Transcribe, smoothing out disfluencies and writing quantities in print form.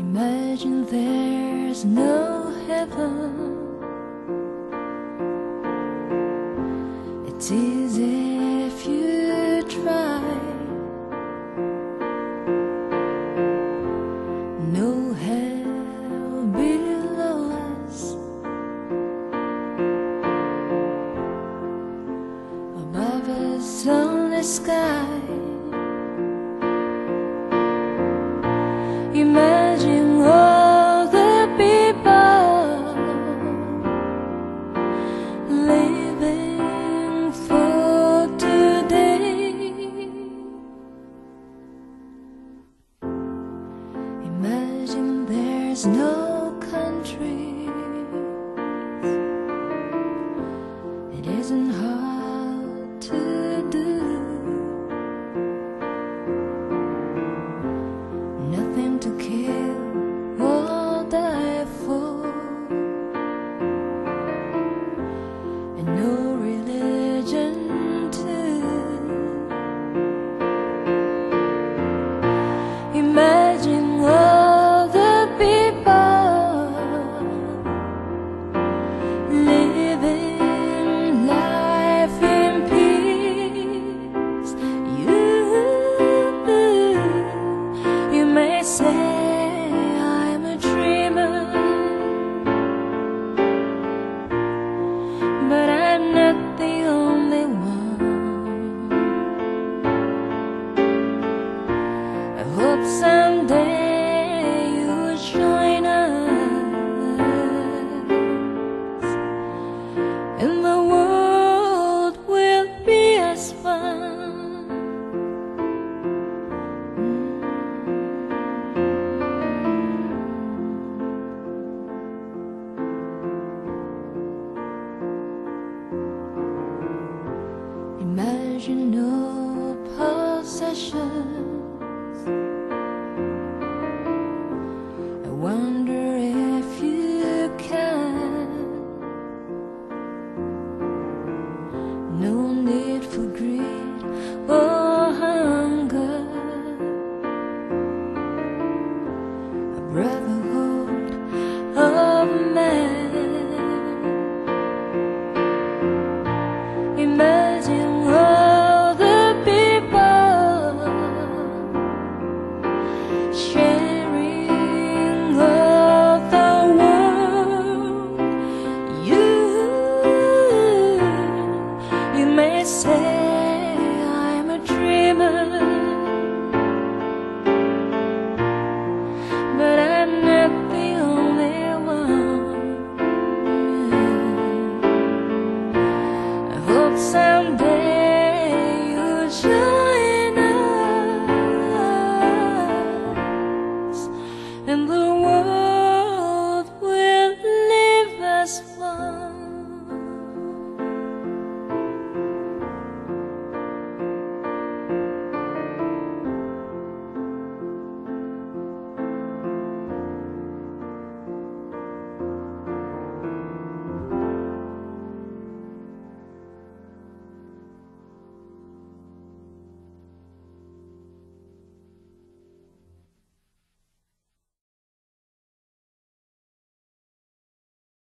Imagine there's no heaven. It's easy if you try. No hell below us, above us only sky. Imagine all the people living for today. Imagine there's no countries. It isn't hard to do. Nothing to kill or die for, and no religion too. Imagine all the people living life in peace. You may say I'm a dreamer, but I'm not the only one. I hope someday you'll join us, and the world will be as fun. Imagine no possessions. I wonder if you can. No need for greed or hunger. A brotherhood of man. Imagine all the people sharing all the world. You may say I'm a dreamer, but I'm not the only one. I hope someday you'll join us, and the